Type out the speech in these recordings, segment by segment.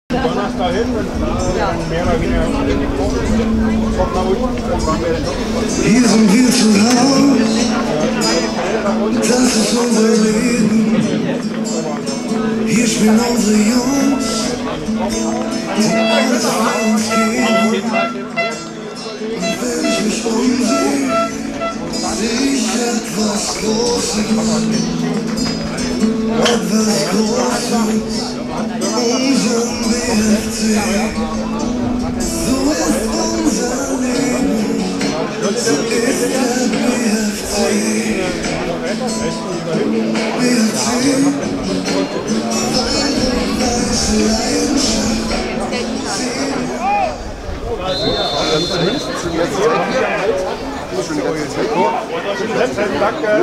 Donnerstag hin, wenn mehr oder weniger kommt nach unten. Hier sind wir zu Hause, das ist unser Leben. Hier spielen unsere Jungs, die alles für uns geben. Und wenn ich mich umsehe, sehe ich etwas Großes, unseren BFC. So ist unser Leben, so ist der BFC. BFC, weiße Leidenschaft. Danke.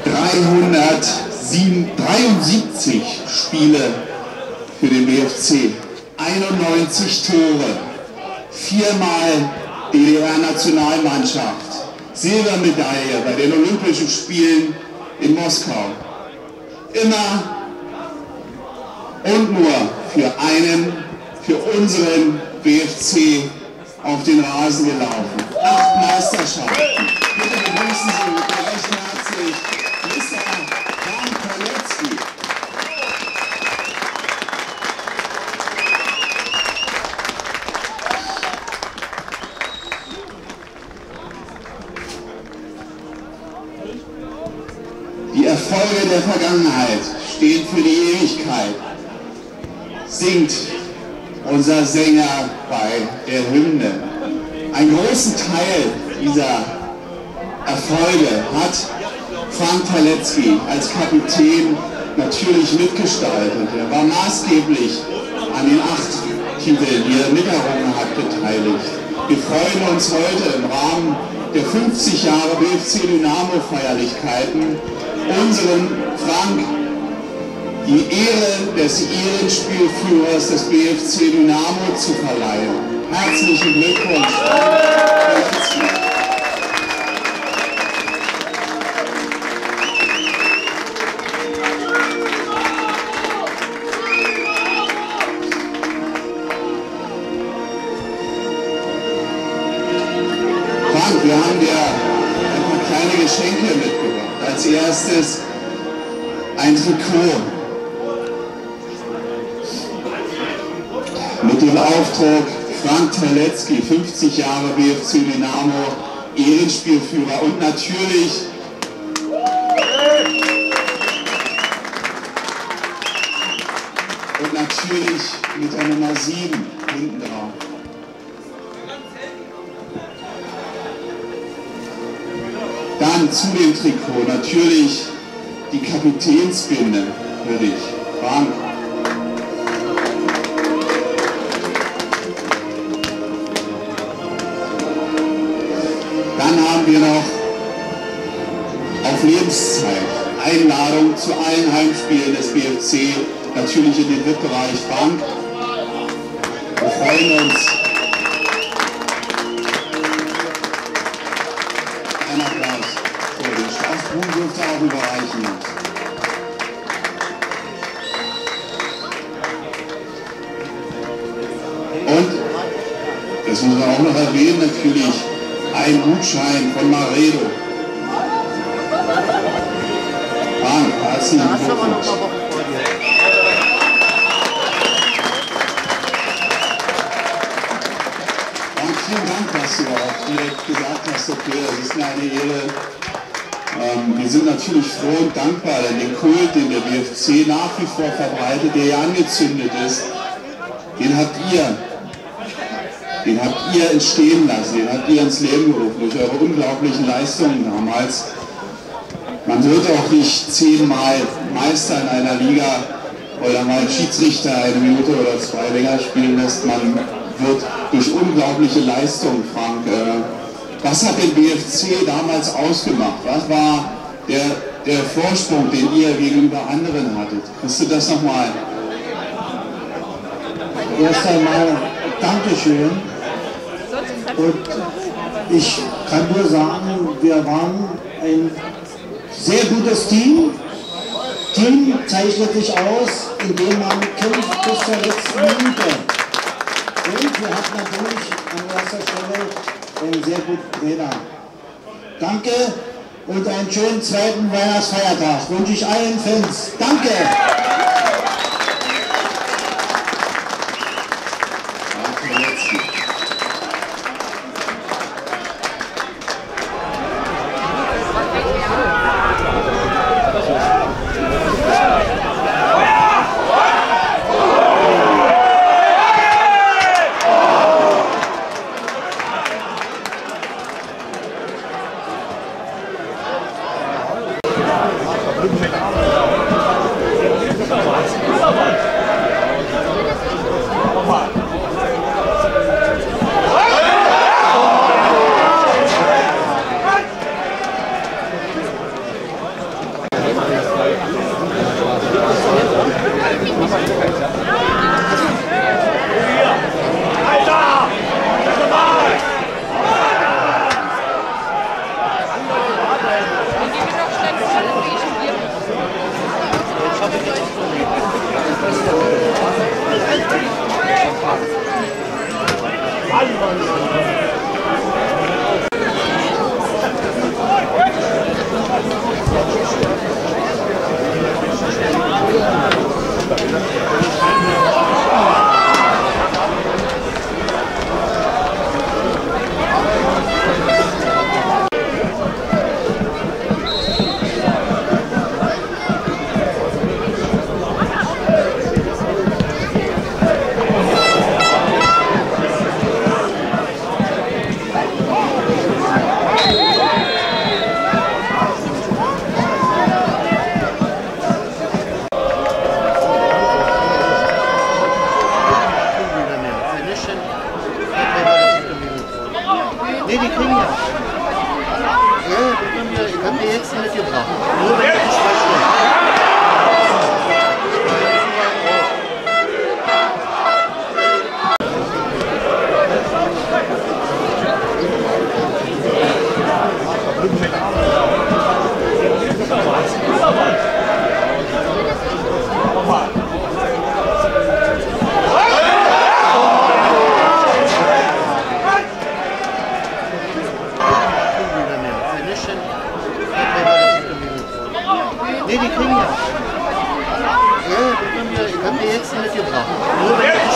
373 Spiele für den BFC, 91 Tore, 4-mal DDR-Nationalmannschaft, Silbermedaille bei den Olympischen Spielen in Moskau. Immer und nur für unseren BFC auf den Rasen gelaufen. 8 Meisterschaften. Bitte begrüßen Sie recht herzlich Mr. Frank Terlecki. Die Erfolge der Vergangenheit stehen für die Ewigkeit, singt unser Sänger bei der Hymne. Einen großen Teil dieser Erfolge hat Frank Terlecki als Kapitän natürlich mitgestaltet. Er war maßgeblich an den 8 Titeln, die er miterrungen hat, beteiligt. Wir freuen uns heute im Rahmen der 50 Jahre BFC Dynamo Feierlichkeiten unseren Frank die Ehre des Ehrenspielführers des BFC Dynamo zu verleihen. Herzlichen Glückwunsch, Frank Terlecki. Frank, wir haben dir ein paar kleine Geschenke mitgebracht. Als erstes ein Trikot mit dem Aufdruck Frank Terlecki, 50 Jahre BFC Dynamo, Ehrenspielführer und natürlich mit der Nummer 7 hinten drauf. Dann zu dem Trikot natürlich die Kapitänsbinde für dich, Frank. Dann haben wir noch auf Lebenszeit Einladung zu allen Heimspielen des BFC, natürlich in den VIP-Bereich Frank. Wir freuen uns. Ein Applaus vor den Strafbuch dürfte auch überreichen. Und, das muss man auch noch erwähnen, natürlich ein Gutschein von Maredo. Frank, herzlichen Glückwunsch. Vielen Dank, dass du auch direkt gesagt hast, okay, das ist mir eine Ehre. Wir sind natürlich froh und dankbar, denn den Kult, den der BFC nach wie vor verbreitet, der ja angezündet ist, den habt ihr entstehen lassen, den habt ihr ins Leben gerufen durch eure unglaublichen Leistungen damals. Man wird auch nicht 10-mal Meister in einer Liga oder mal einen Schiedsrichter eine Minute oder 2 länger spielen lässt. Man wird durch unglaubliche Leistungen, Frank. Was hat den BFC damals ausgemacht? Was war der Vorsprung, den ihr gegenüber anderen hattet? Kannst du das nochmal? Erst einmal Dankeschön. Und ich kann nur sagen, wir waren ein sehr gutes Team. Team zeichnet sich aus, indem man kämpft bis zur letzten Minute. Und wir hatten natürlich an erster Stelle einen sehr guten Trainer. Danke und einen schönen zweiten Weihnachtsfeiertag wünsche ich allen Fans. Danke! Nee, die kriegen ja. Ja, ich hab dir jetzt mitgebracht. Nur wenn ich nicht Nee, die kriegen ja. Ja, ich hab dir jetzt mitgebracht. Nur wenn ich nicht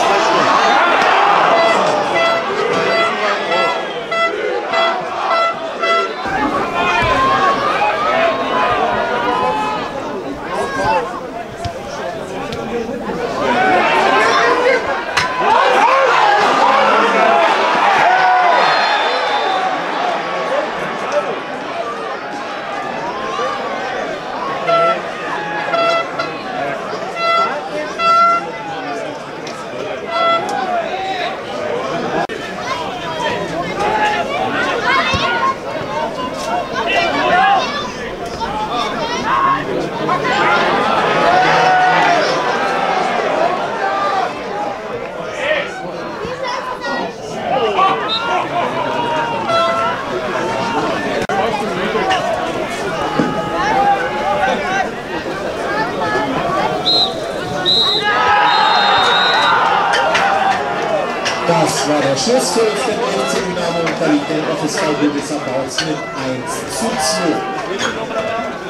Das war der Schlusspfiff für den FC Dynamo und da liegt der FSV Budesser Bautz mit 1:2.